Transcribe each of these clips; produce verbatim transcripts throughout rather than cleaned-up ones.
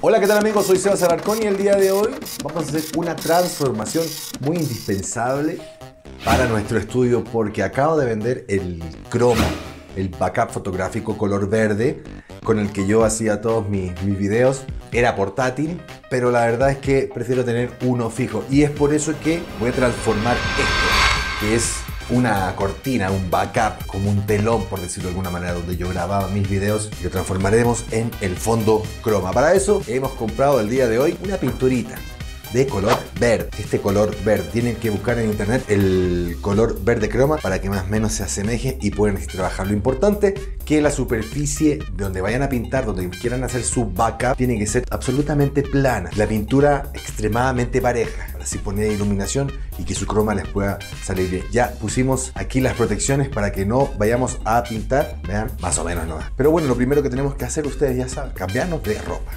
Hola, ¿qué tal amigos? Soy Sebas Alarcón y el día de hoy vamos a hacer una transformación muy indispensable para nuestro estudio porque acabo de vender el croma, el backup fotográfico color verde con el que yo hacía todos mis, mis videos. Era portátil, pero la verdad es que prefiero tener uno fijo y es por eso que voy a transformar esto, que es una cortina, un backup, como un telón, por decirlo de alguna manera, donde yo grababa mis videos, y lo transformaremos en el fondo croma. Para eso hemos comprado el día de hoy una pinturita de color verde. Este color verde, tienen que buscar en internet el color verde croma para que más o menos se asemeje y puedan trabajar. Lo importante que la superficie de donde vayan a pintar, donde quieran hacer su backup, tiene que ser absolutamente plana. La pintura extremadamente pareja, para así poner iluminación y que su croma les pueda salir bien. Ya pusimos aquí las protecciones para que no vayamos a pintar, vean, más o menos no. Pero bueno, lo primero que tenemos que hacer, ustedes ya saben, cambiarnos de ropa.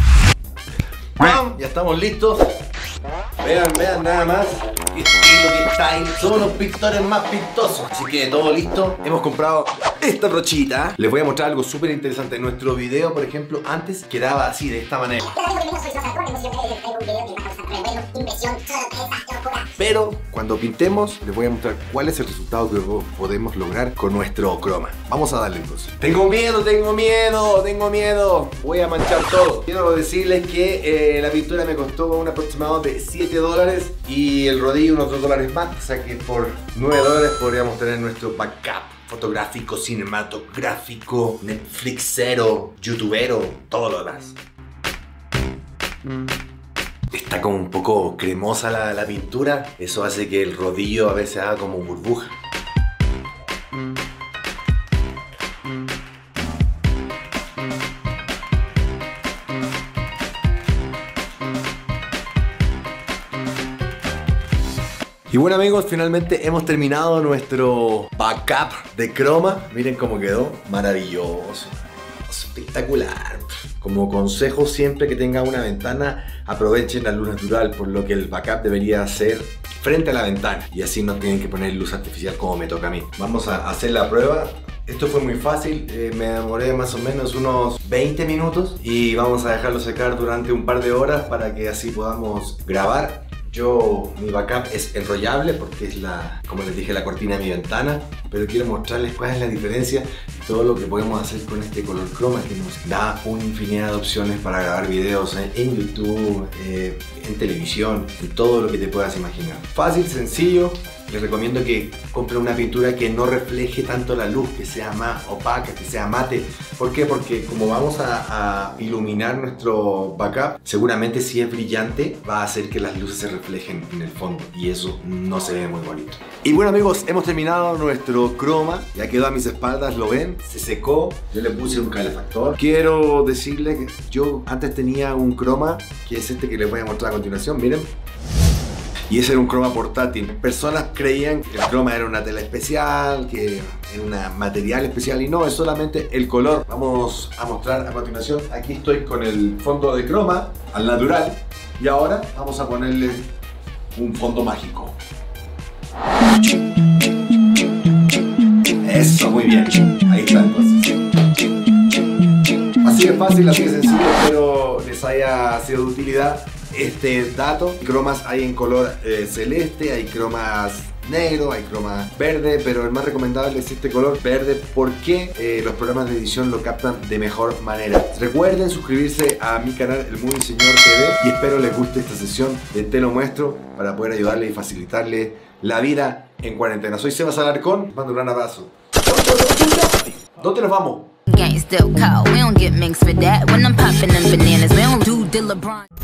Ya estamos listos. Vean, vean nada más qué estilo, qué style. Somos los pintores más pintosos. Así que todo listo. Hemos comprado esta brochita. Les voy a mostrar algo súper interesante. En nuestro video, por ejemplo, antes quedaba así, de esta manera. Pero cuando pintemos, les voy a mostrar cuál es el resultado que podemos lograr con nuestro croma. Vamos a darle entonces. Tengo miedo, tengo miedo, tengo miedo. Voy a manchar todo. Quiero decirles que eh, la pintura me costó un aproximado de siete dólares y el rodillo unos dos dólares más. O sea que por nueve dólares podríamos tener nuestro backup fotográfico, cinematográfico, Netflixero, youtubero, todo lo demás. Está como un poco cremosa la, la pintura. Eso hace que el rodillo a veces haga como burbuja. Y bueno amigos, finalmente hemos terminado nuestro backup de croma. Miren cómo quedó, maravilloso, espectacular. Como consejo, siempre que tengan una ventana, aprovechen la luz natural, por lo que el backup debería ser frente a la ventana y así no tienen que poner luz artificial como me toca a mí. Vamos a hacer la prueba. Esto fue muy fácil, eh, me demoré más o menos unos veinte minutos y vamos a dejarlo secar durante un par de horas para que así podamos grabar. Yo, mi backup es enrollable porque es la, como les dije, la cortina de mi ventana, pero quiero mostrarles cuál es la diferencia y todo lo que podemos hacer con este color croma que nos da una infinidad de opciones para grabar videos en, en YouTube, eh, en televisión, en todo lo que te puedas imaginar. Fácil, sencillo. Les recomiendo que compren una pintura que no refleje tanto la luz, que sea más opaca, que sea mate. ¿Por qué? Porque como vamos a, a iluminar nuestro backup, seguramente si es brillante va a hacer que las luces se reflejen en el fondo y eso no se ve muy bonito. Y bueno amigos, hemos terminado nuestro croma. Ya quedó a mis espaldas, lo ven, se secó. Yo le puse un calefactor. Quiero decirles que yo antes tenía un croma, que es este que les voy a mostrar a continuación, miren. Y ese era un croma portátil. Personas creían que el croma era una tela especial, que era un material especial y no, es solamente el color. Vamos a mostrar a continuación. Aquí estoy con el fondo de croma al natural y ahora vamos a ponerle un fondo mágico. Eso, muy bien. Ahí están cosas. Así de fácil, así de sencillo, espero les haya sido de utilidad este dato. Cromas hay en color eh, celeste, hay cromas negro, hay cromas verde, pero el más recomendable es este color verde porque eh, los programas de edición lo captan de mejor manera. Recuerden suscribirse a mi canal El Muy Señor T V y espero les guste esta sesión de Te Lo Muestro para poder ayudarle y facilitarle la vida en cuarentena. Soy Sebas Alarcón, mando un gran abrazo. ¿Dónde nos vamos? Gang still cold, we don't get minks for that. When I'm popping them bananas, we don't do the LeBron.